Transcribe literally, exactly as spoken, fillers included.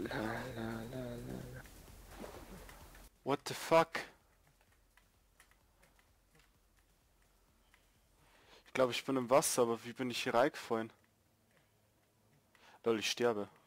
La, la, la, la. What the fuck? Ich glaube, ich bin im Wasser, aber wie bin ich hier reingefallen? Lol, ich sterbe.